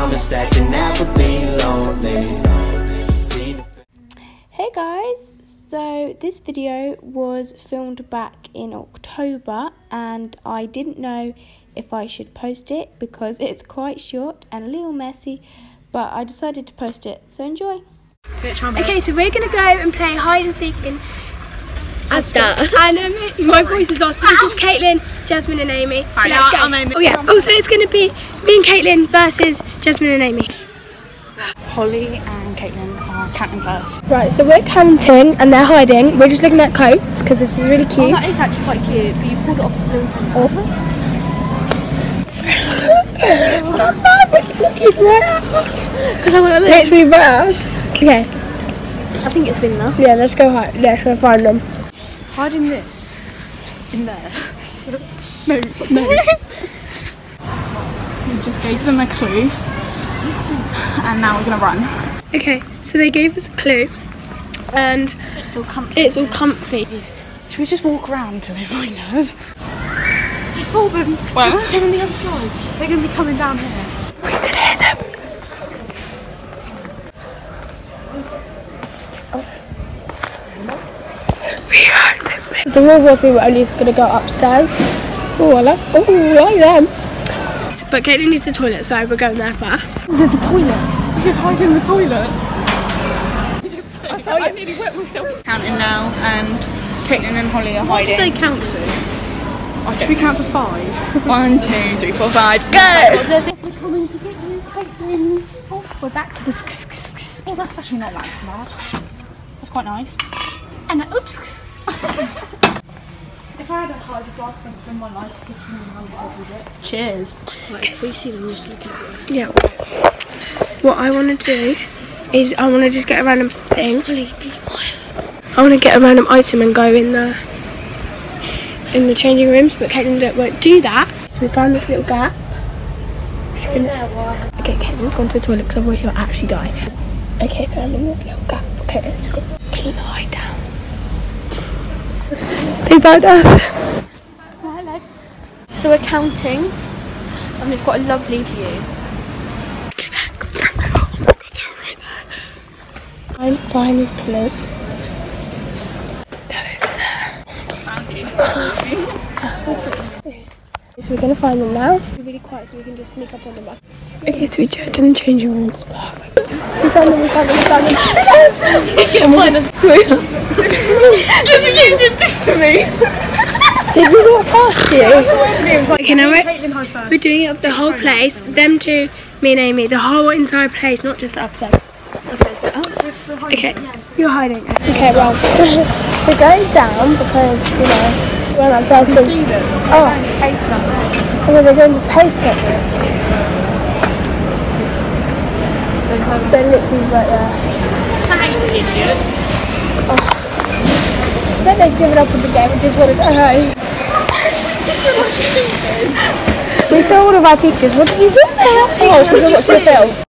promise that you never be lonely. Hey guys, so this video was filmed back in October and I didn't know if I should post it because it's quite short and a little messy, but I decided to post it, so enjoy. Okay, so we're going to go and play hide and seek in Asda. And my voice is lost, but this is Caitlin, Jasmine and Amy. So right, let's go. Oh yeah, so it's going to be me and Caitlin versus Jasmine and Amy. Holly and Caitlin are counting first. Right, so we're counting and they're hiding. We're just looking at coats because this is really cute. Oh, that is actually quite cute, but you pulled it off the blue hand. Looking right because I want to look. Literally right out. Okay. I think it's been there. Yeah, let's go hide. Let's go find them. Hiding this in there. No. We just gave them a clue. And now we're gonna run. Okay, so they gave us a clue, and it's all comfy. Should we just walk around until they find us? I saw them. Where? They're on the other side. They're gonna be coming down here. We can hear them. We heard them. The rule was we were only just gonna go upstairs. Oh, I like them. But Caitlin needs the toilet, so we're going there first. There's a toilet. We could hide in the toilet. I nearly wet myself. Counting now, and Caitlin and Holly are hiding. What did they count to? Should we count to 5? 1, 2, 3, 4, 5, go! We're coming to get you, Caitlin. Oh, we're back to this. Oh, that's actually not that bad. That's quite nice. And oops. If I had a hide flask, I'd spend my life hitting them every bit. Cheers. Right, if we see them, just look at them. Yeah. What I want to do is I want to just get a random thing. Holly, be quiet. I want to get a random item and go in the changing rooms, but Caitlin won't do that. So we found this little gap. Okay, Caitlin's gone to the toilet because otherwise she'll actually die. Okay, so I'm in this little gap. Okay, let's go. Caitlin, hide down. They found us. Hello. So we're counting, and we've got a lovely view. Oh my god, they're right there. I'm behind these pillars. They're over there. So we're gonna find them now. Be really quiet so we can just sneak up on them. Okay, so we checked in the changing rooms. We found them. You did this to me. Did we walk past you? Okay, now we're doing it of the whole place. Them two, me and Amy, the whole entire place, not just upstairs. Okay, let's go up. Okay, you're hiding. Okay, well, we're going down because, you know, we went upstairs to... Oh, okay, they're going to pay for something. They're literally right there. Hi, idiots. Oh. I bet they've given up on the game and just wanted to go home. We saw all of our teachers. What did you do? Oh, because we watched the film.